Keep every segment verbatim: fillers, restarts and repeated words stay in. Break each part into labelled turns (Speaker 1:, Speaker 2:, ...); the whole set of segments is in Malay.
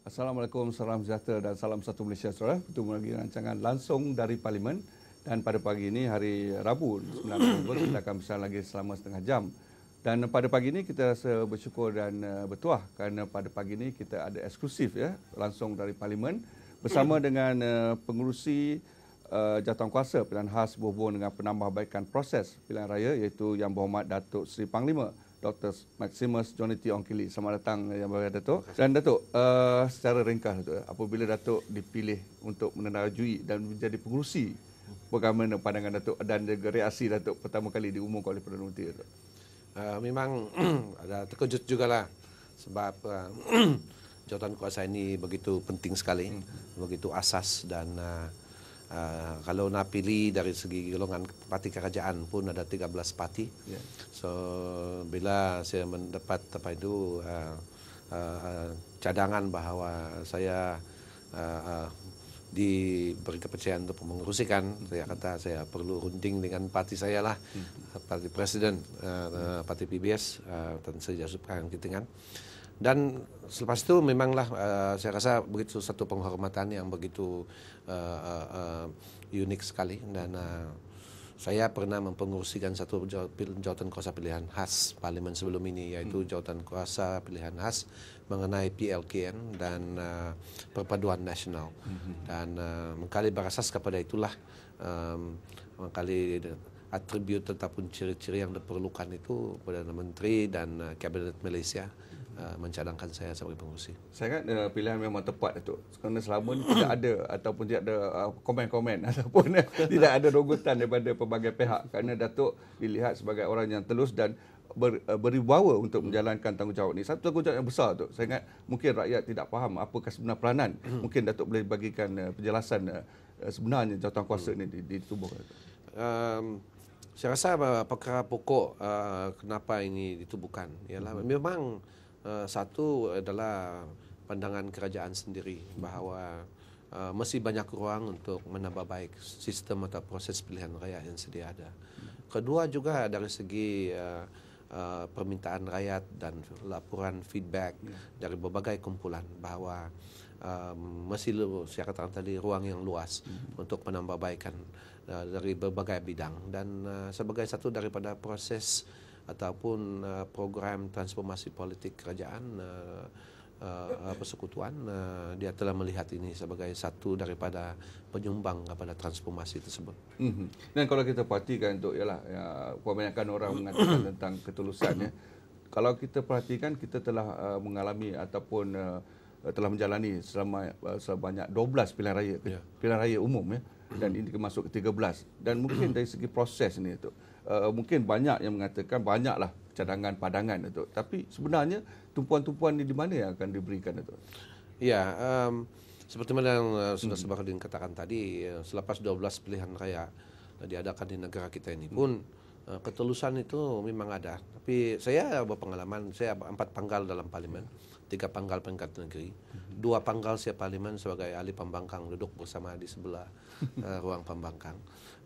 Speaker 1: Assalamualaikum, salam sejahtera dan salam satu Malaysia, saudara. Bertemu lagi rancangan langsung dari Parlimen. Dan pada pagi ini, hari Rabu, sembilan November, kita akan bersama lagi selama setengah jam. Dan pada pagi ini kita rasa bersyukur dan uh, bertuah kerana pada pagi ini kita ada eksklusif ya, langsung dari Parlimen bersama dengan uh, pengurusi uh, jawatankuasa pilihan khas berhubung dengan penambahbaikan proses pilihan raya, iaitu Yang Berhormat Datuk Seri Panglima Dr Maximus Dr Ongkili. Selamat datang Yang Berhormat Datuk. Dan Datuk, uh, secara ringkas Datuk, apabila Datuk dipilih untuk menenarajui dan menjadi pengurusi, bagaimana pandangan Datuk dan juga reaksi Datuk pertama kali diumumkan oleh Perdana Menteri Datuk?
Speaker 2: Uh, memang ada terkejut jugalah sebab uh, jawatan kuasa ini begitu penting sekali, hmm. begitu asas dan uh, uh, kalau nak pilih dari segi golongan parti kerajaan pun ada tiga belas parti. Yeah. So bila saya mendapat apa itu uh, uh, cadangan bahawa saya uh, uh, diberi kepercayaan untuk mengurusikan, saya kata saya perlu runding dengan parti saya lah, hmm. parti presiden, uh, parti P B S, uh, dan saya jasukan kitingan. Dan selepas itu memanglah uh, saya rasa begitu satu penghormatan yang begitu uh, uh, uh, unik sekali. Dan uh, saya pernah mempengurusikan satu jawatan kuasa pilihan khas Parlimen sebelum ini, yaitu hmm. jawatan kuasa pilihan khas mengenai P L K N dan uh, perpaduan nasional. Mm-hmm. Dan uh, mengkali berasas kepada itulah, um, mengkali atribut ataupun ciri-ciri yang diperlukan itu Perdana Menteri dan uh, Kabinet Malaysia uh, mencadangkan saya sebagai pengurusi.
Speaker 1: Saya ingat uh, pilihan memang tepat Datuk. Kerana selama ini tidak ada ataupun tidak ada uh, komen-komen ataupun uh, tidak ada rogotan daripada pelbagai pihak, kerana Datuk dilihat sebagai orang yang telus dan Ber, berwibawa untuk menjalankan tanggungjawab ini. Satu tanggungjawab yang besar tu. Saya ingat mungkin rakyat tidak faham apakah sebenar peranan. Mungkin Datuk boleh bagikan uh, penjelasan uh, sebenarnya jawatankuasa ini ditubuhkan.
Speaker 2: Um, saya rasa uh, perkara pokok uh, kenapa ini ditubuhkan ialah hmm. memang uh, satu adalah pandangan kerajaan sendiri bahawa uh, masih banyak ruang untuk menambah baik sistem atau proses pilihan raya yang sedia ada. Kedua juga dari segi uh, Uh, permintaan rakyat dan laporan feedback yeah. dari berbagai kumpulan bahawa um, masih saya katakan tadi ruang yang luas mm-hmm. untuk penambahbaikan uh, dari berbagai bidang. Dan uh, sebagai satu daripada proses ataupun uh, program transformasi politik kerajaan uh, Uh, persekutuan, uh, dia telah melihat ini sebagai satu daripada penyumbang kepada transformasi tersebut.
Speaker 1: Mm-hmm. Dan kalau kita perhatikan untuk ialah ya, kebanyakan orang mengatakan tentang ketulusan ya. Kalau kita perhatikan, kita telah uh, mengalami ataupun uh, telah menjalani selama uh, sebanyak dua belas pilihan raya, yeah. pilihan raya umum ya. Dan ini masuk ke tiga belas. Dan mungkin dari segi proses ni tu, uh, mungkin banyak yang mengatakan banyaklah cadangan padangan itu. Tapi sebenarnya tumpuan-tumpuan ini di mana yang akan diberikan itu?
Speaker 2: Ya, um, seperti mana yang uh, sudah hmm. Sebagainya katakan tadi, uh, selepas dua belas pilihan raya uh, diadakan di negara kita ini pun uh, ketulusan itu memang ada. Tapi saya berpengalaman, saya empat panggal dalam Parlimen, tiga panggal peringkat negeri, hmm. dua panggal saya Parlimen sebagai ahli pembangkang, duduk bersama di sebelah uh, ruang pembangkang.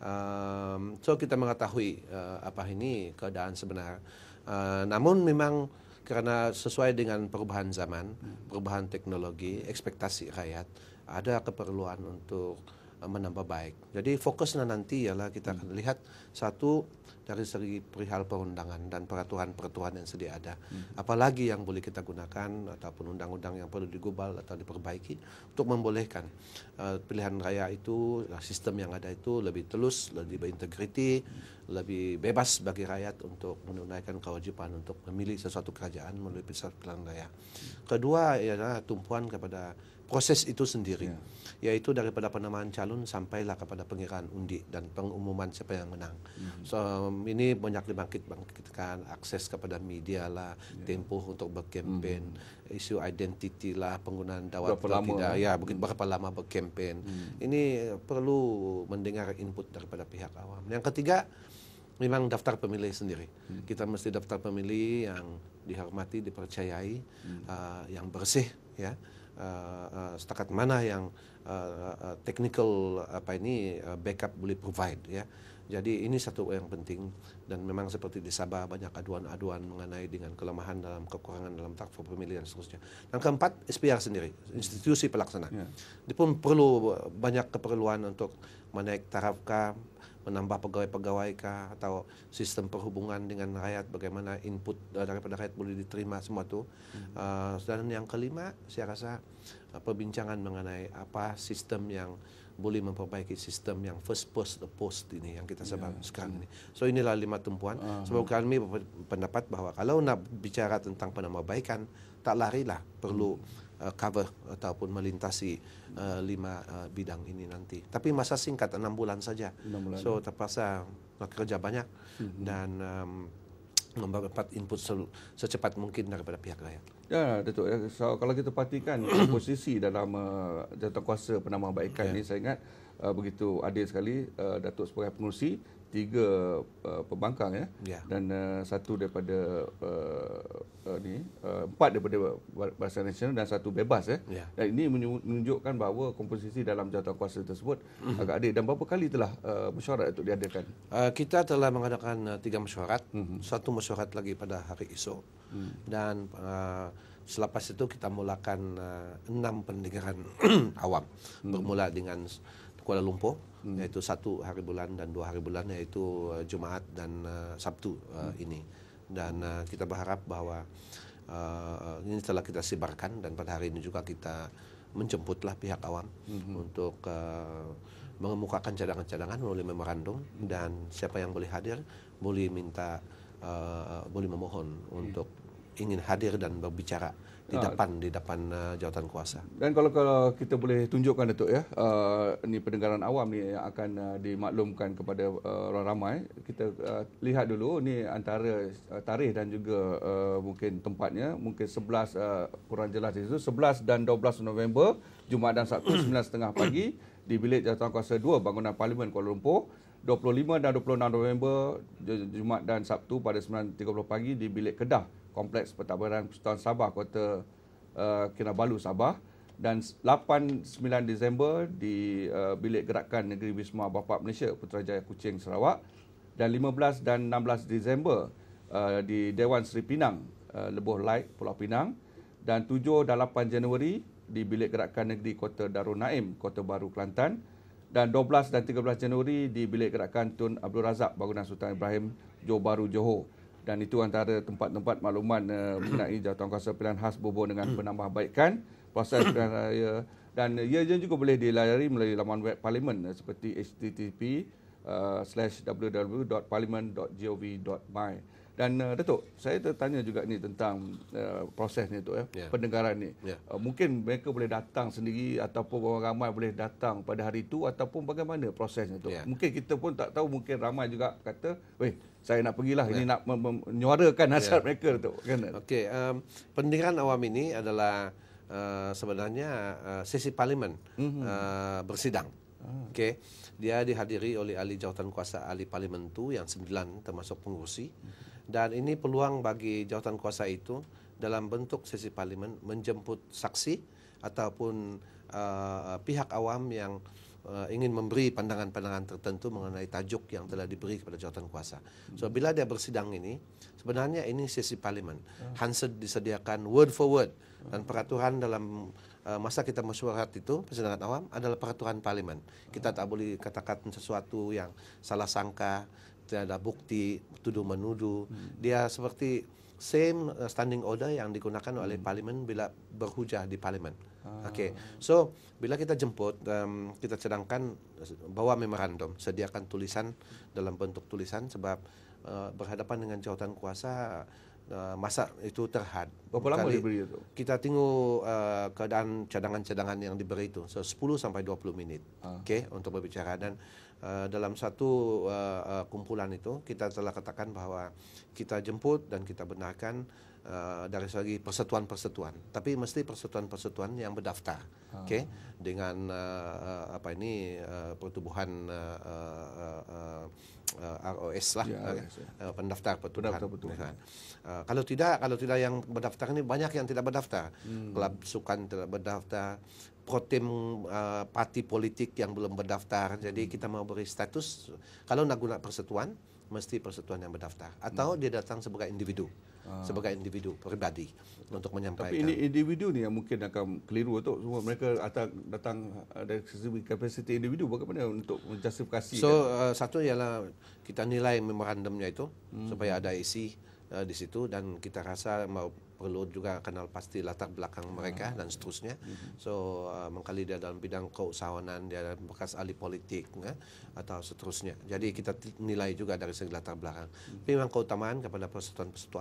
Speaker 2: Um, so kita mengetahui uh, apa ini keadaan sebenar. Uh, namun memang kerana sesuai dengan perubahan zaman, perubahan teknologi, ekspektasi rakyat, ada keperluan untuk uh, menambah baik. Jadi fokusnya nanti ialah kita akan lihat satu dari segi perihal perundangan dan peraturan-peraturan yang sedia ada. Hmm. Apalagi yang boleh kita gunakan ataupun undang-undang yang perlu digubal atau diperbaiki untuk membolehkan uh, pilihan raya itu, sistem yang ada itu lebih telus, lebih berintegriti, hmm. lebih bebas bagi rakyat untuk menunaikan kewajipan untuk memilih sesuatu kerajaan melalui pilihan raya. Kedua ialah tumpuan kepada proses itu sendiri, yeah. yaitu daripada penamaan calon sampailah kepada pengiraan undi dan pengumuman siapa yang menang. Mm-hmm. So ini banyak dibangkit bangkitkan akses kepada media lah, yeah. tempoh untuk berkempen, mm-hmm. isu identiti lah, penggunaan dawat atau tidak, ya begitu berapa lama berkempen. Mm-hmm. Ini perlu mendengar input daripada pihak awam. Yang ketiga, memang daftar pemilih sendiri. Hmm. Kita mesti daftar pemilih yang dihormati, dipercayai, hmm. uh, yang bersih, ya. Uh, uh, setakat mana yang uh, uh, technical apa ini uh, backup boleh provide, ya. Jadi ini satu yang penting, dan memang seperti di Sabah banyak aduan-aduan mengenai dengan kelemahan dalam kekurangan dalam takfir pemilih dan seterusnya. Dan keempat, S P R sendiri, institusi pelaksana. Yeah. Dia pun perlu banyak keperluan untuk menaik taraf kah, menambah pegawai-pegawai kah, atau sistem perhubungan dengan rakyat, bagaimana input daripada rakyat boleh diterima semua itu. Hmm. Uh, dan yang kelima, saya rasa uh, perbincangan mengenai apa sistem yang boleh memperbaiki sistem yang first past the post ini yang kita sebut yeah. sekarang ini. So inilah lima tumpuan. Uh-huh. Sebab kami berpendapat bahawa kalau nak bicara tentang penambahbaikan, tak larilah perlu uh, cover ataupun melintasi uh, lima uh, bidang ini nanti. Tapi masa singkat enam bulan saja. enam bulan. So terpaksa nak kerja banyak uh-huh. dan um, mendapat input secepat mungkin daripada pihak rakyat.
Speaker 1: Ya, Datuk. So, kalau kita perhatikan posisi dalam uh, jawatankuasa penambahbaikan yeah. ini, saya ingat uh, begitu adil sekali. Uh, Datuk sebagai pengurusi, tiga uh, pembangkang ya, yeah. dan uh, satu daripada uh, uh, ni uh, empat daripada Barisan Nasional dan satu bebas ya. Yeah. Dan ini menunjukkan bahawa komposisi dalam jawatankuasa tersebut mm-hmm. agak adil. Dan berapa kali telah uh, mesyuarat itu diadakan? Uh,
Speaker 2: kita telah mengadakan uh, tiga mesyuarat, mm-hmm. satu mesyuarat lagi pada hari esok, mm. dan uh, selepas itu kita mulakan uh, enam pendengaran awam, mm. bermula dengan Kuala Lumpur, hmm. iaitu satu hari bulan dan dua hari bulan, iaitu uh, Jumaat dan uh, Sabtu uh, hmm. ini. Dan uh, kita berharap bahawa uh, ini telah kita sebarkan, dan pada hari ini juga kita menjemputlah pihak awam hmm. untuk uh, mengemukakan cadangan-cadangan melalui memorandum, dan siapa yang boleh hadir boleh minta, uh, boleh memohon hmm. untuk ingin hadir dan berbicara di depan di depan uh, jawatan kuasa.
Speaker 1: Dan kalau kalau kita boleh tunjukkan Datuk ya, uh, ni pendengaran awam ni yang akan uh, dimaklumkan kepada uh, orang ramai. Kita uh, lihat dulu ni antara uh, tarikh dan juga uh, mungkin tempatnya, mungkin sebelas uh, kurang jelas di situ, sebelas dan dua belas November, Jumaat dan Sabtu sembilan tiga puluh pagi di bilik jawatankuasa dua Bangunan Parlimen Kuala Lumpur. dua puluh lima dan dua puluh enam November, Jumaat dan Sabtu pada sembilan tiga puluh pagi di bilik Kedah Kompleks Pentadbiran Persekutuan Sabah, Kota uh, Kinabalu, Sabah. Dan lapan sembilan Disember di uh, Bilik Gerakan Negeri Wisma Bapa Malaysia, Putrajaya, Kuching, Sarawak. Dan lima belas dan enam belas Disember uh, di Dewan Seri Pinang, uh, Lebuh Light, Pulau Pinang. Dan tujuh dan lapan Januari di Bilik Gerakan Negeri Kota Darul Naim, Kota Baru, Kelantan. Dan dua belas dan tiga belas Januari di Bilik Gerakan Tun Abdul Razak, Bangunan Sultan Ibrahim, Johor Bahru, Johor. Dan itu antara tempat-tempat makluman uh, mengenai jawatankuasa pilihan khas berhubung dengan penambahbaikan proses pilihan raya. Dan ia juga boleh dilayari melalui laman web Parlimen uh, seperti h t t p uh, slash w w w dot parliament dot gov dot my. Dan uh, Datuk, saya tertanya juga ni tentang uh, proses ni tu ya, yeah. pendengaran ni. Yeah. Uh, mungkin mereka boleh datang sendiri ataupun orang ramai boleh datang pada hari itu, ataupun bagaimana prosesnya tu. Yeah. Mungkin kita pun tak tahu, mungkin ramai juga kata, "Weh, saya nak pergilah yeah. ini nak menyuarakan hasrat yeah. mereka tu." Kan?
Speaker 2: Okey, um, pendengaran awam ini adalah uh, sebenarnya uh, sesi parlimen mm-hmm. uh, bersidang. Ah. Okey, dia dihadiri oleh ahli jawatankuasa ahli parlimen tu yang sembilan termasuk pengurusi. Mm-hmm. Dan ini peluang bagi jawatankuasa itu dalam bentuk sesi parlimen menjemput saksi ataupun uh, pihak awam yang uh, ingin memberi pandangan-pandangan tertentu mengenai tajuk yang telah diberi kepada jawatankuasa. So bila dia bersidang ini, sebenarnya ini sesi parlimen. Hansard disediakan word for word, dan peraturan dalam uh, masa kita mesyuarat itu, persidangan awam adalah peraturan parlimen. Kita tak boleh katakan sesuatu yang salah sangka, tidak ada bukti, tuduh menuduh. Hmm. Dia seperti same standing order yang digunakan hmm. oleh parlimen bila berhujah di parlimen. Ah. Okey. So, bila kita jemput, um, kita cadangkan bawa memorandum, sediakan tulisan dalam bentuk tulisan, sebab uh, berhadapan dengan jawatankuasa uh, masa itu terhad.
Speaker 1: Berapa lama diberi itu?
Speaker 2: Kita tengok uh, keadaan cadangan-cadangan yang diberi itu. So, sepuluh sampai dua puluh minit. Ah. Okey, untuk berbicara. Dan Uh, dalam satu uh, uh, kumpulan itu kita telah katakan bahawa kita jemput dan kita benarkan uh, dari segi persatuan-persatuan, tapi mesti persatuan-persatuan yang berdaftar, ah. okey, dengan uh, uh, apa ini uh, pertubuhan uh, uh, uh, uh, R O S lah,
Speaker 1: Ya,
Speaker 2: uh,
Speaker 1: yes, ya.
Speaker 2: uh, pendaftar pertubuhan.
Speaker 1: Pendaftar pertubuhan.
Speaker 2: Uh, kalau tidak, kalau tidak yang berdaftar ini banyak yang tidak berdaftar.
Speaker 1: Hmm.
Speaker 2: Klub sukan tidak berdaftar, protem uh, parti politik yang belum berdaftar. Jadi kita mau beri status, kalau nak guna persatuan, mesti persatuan yang berdaftar. Atau hmm. dia datang sebagai individu, ah. sebagai individu pribadi untuk menyampaikan.
Speaker 1: Tapi ini individu ni yang mungkin akan keliru tu. Semua mereka datang, datang dari sisi kapasiti individu. Bagaimana untuk menjustifikasi?
Speaker 2: So uh, satu ialah kita nilai memorandumnya itu hmm. supaya ada isi uh, di situ, dan kita rasa mau perlu juga kenal pasti latar belakang mereka dan seterusnya. So uh, mengkali dia dalam bidang keusahawanan, dia bekas ahli politik ya, atau seterusnya. Jadi kita nilai juga dari segi latar belakang. Tapi memang keutamaan kepada persatuan-persatuan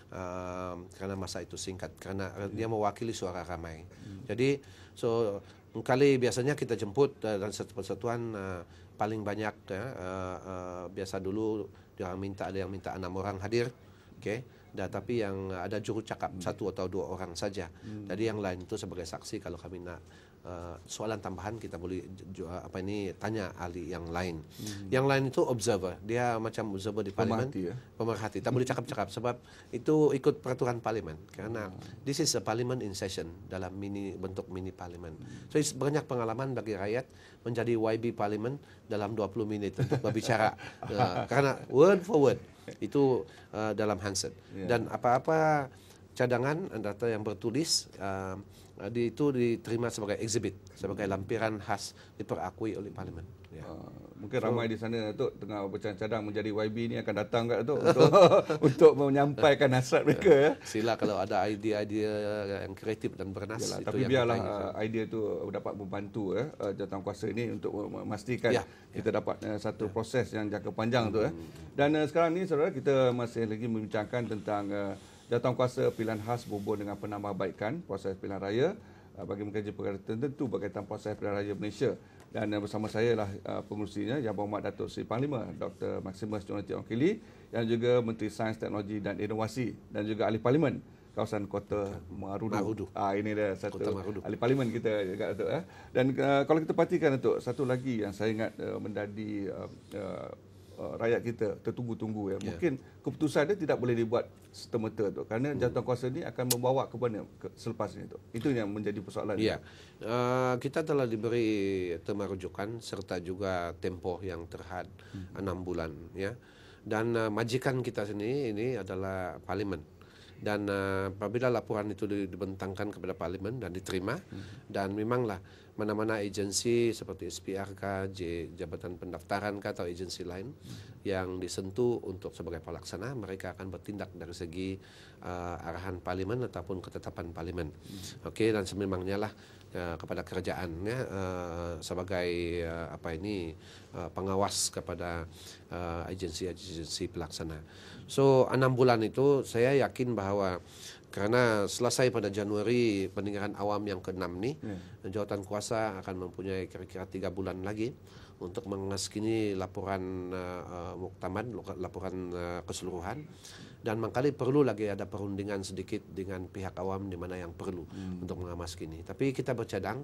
Speaker 2: uh, karena masa itu singkat, karena dia mewakili suara ramai. Jadi so mengkali biasanya kita jemput uh, dan satu persatuan uh, paling banyak ya, uh, uh, biasa dulu dia minta, ada yang minta enam orang hadir, oke. Okay? Dan tapi yang ada juru cakap hmm. satu atau dua orang saja. Hmm. Jadi yang lain itu sebagai saksi. Kalau kami nak uh, soalan tambahan, kita boleh apa ini tanya ahli yang lain. Hmm. Yang lain itu observer. Dia macam observer di parlimen. Pemerhati, ya? Pemerhati. Tak boleh cakap-cakap sebab itu ikut peraturan parlimen. Karena hmm. this is a parliament in session dalam mini bentuk mini parlimen. Hmm. So banyak pengalaman bagi rakyat menjadi Y B parlimen dalam dua puluh minit untuk berbicara. uh, karena word for word itu uh, dalam handset. Yeah. Dan apa-apa cadangan data yang bertulis uh, di, itu diterima sebagai exhibit, sebagai lampiran khas diperakui oleh parlimen. Yeah.
Speaker 1: Uh, mungkin so, ramai di sana tu tengah bercadang menjadi Y B ni akan datang kat tu untuk untuk menyampaikan hasrat mereka ya.
Speaker 2: Sila kalau ada idea-idea yang kreatif dan bernas.
Speaker 1: Yalah,
Speaker 2: itu
Speaker 1: tapi
Speaker 2: yang
Speaker 1: biarlah uh, idea tu dapat membantu ya uh, jawatankuasa ini untuk memastikan ya, kita ya. dapat uh, satu ya. proses yang jangka panjang hmm. tu ya. Dan uh, sekarang ni saudara, kita masih lagi membincangkan tentang uh, jawatankuasa pilihan khas berhubung dengan penambahbaikan proses pilihan raya uh, bagi mengkaji perkara tertentu berkaitan proses pilihan raya Malaysia. Dan uh, bersama saya lah uh, pengurusinya Yang Berhormat Datuk Seri Panglima Dr Dr Ongkili, yang juga Menteri Sains, Teknologi dan Inovasi, dan juga ahli parlimen kawasan Kota Marudu.
Speaker 2: Marudu.
Speaker 1: Ah, ini dia satu ahli parlimen kita juga Datuk eh. Dan uh, kalau kita perhatikan Datuk, satu lagi yang saya ingat uh, menjadi uh, uh, uh, rakyat kita tertunggu-tunggu ya. Yeah. Mungkin keputusan dia tidak boleh dibuat serta-merta tu, kerana hmm. jawatankuasa ini akan membawa ke mana ke, selepas ini tu. Itu yang menjadi persoalan.
Speaker 2: Ya. Yeah. Uh, kita telah diberi tema rujukan serta juga tempoh yang terhad hmm. enam bulan ya. Dan uh, majikan kita sini ini adalah parlimen. Dan uh, apabila laporan itu dibentangkan kepada parlimen dan diterima, hmm. dan memanglah mana-mana agensi seperti S P R K, J, Jabatan Pendaftaran atau agensi lain hmm. yang disentuh untuk sebagai pelaksana, mereka akan bertindak dari segi uh, arahan parlimen ataupun ketetapan parlimen. Hmm. Okey, dan sememangnya lah uh, kepada kerajaan ya, uh, sebagai uh, apa ini uh, pengawas kepada uh, agensi-agensi pelaksana. So enam bulan itu saya yakin bahawa karena selesai pada Januari pendengaran awam yang keenam ni, yeah. jawatankuasa akan mempunyai kira-kira tiga bulan lagi untuk mengaskini laporan uh, muktamad, laporan uh, keseluruhan, dan mangkali perlu lagi ada perundingan sedikit dengan pihak awam di mana yang perlu hmm. untuk mengaskini. Tapi kita bercadang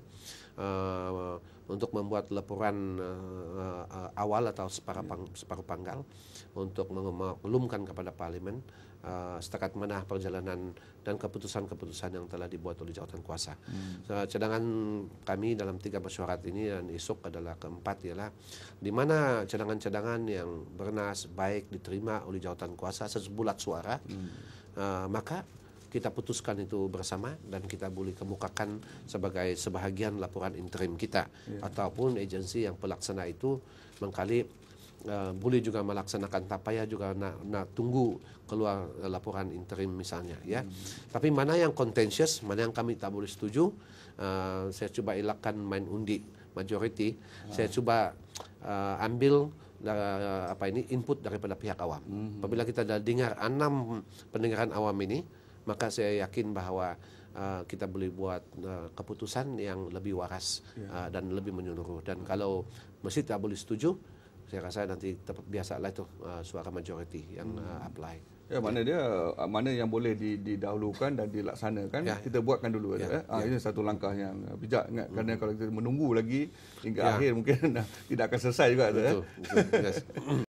Speaker 2: uh, untuk membuat laporan uh, uh, awal atau separuh, pang, separuh panggal untuk memaklumkan kepada parlimen uh, setakat mana perjalanan dan keputusan-keputusan yang telah dibuat oleh jawatankuasa. Hmm. So, cadangan kami dalam tiga mesyuarat ini dan esok adalah keempat ialah di mana cadangan-cadangan yang bernas baik diterima oleh jawatankuasa sebulat suara, hmm. uh, maka kita putuskan itu bersama dan kita boleh kemukakan sebagai sebahagian laporan interim kita, yeah. ataupun agensi yang pelaksana itu mengkali Uh, boleh juga melaksanakan, tak payah juga nak, nak tunggu keluar uh, laporan interim misalnya ya. Hmm. Tapi mana yang contentious, mana yang kami tak boleh setuju, uh, saya cuba elakkan main undi majority. Ah. Saya cuba uh, ambil uh, apa ini input daripada pihak awam. Hmm. Apabila kita dah dengar enam pendengaran awam ini, maka saya yakin bahawa uh, kita boleh buat uh, keputusan yang lebih waras, yeah. uh, dan lebih menyeluruh. Dan kalau masih tak boleh setuju, saya rasa nanti biasalah itu uh, suara majoriti yang uh, apply.
Speaker 1: Ya, mana dia, mana yang boleh didahulukan dan dilaksanakan, ya. kita buatkan dulu. Ya. Eh? Ah, ya. Ini satu langkah yang bijak. Ingat, hmm. kerana kalau kita menunggu lagi hingga ya. akhir mungkin tidak akan selesai juga.
Speaker 2: Betul.
Speaker 1: Tu, eh?
Speaker 2: Betul. Yes.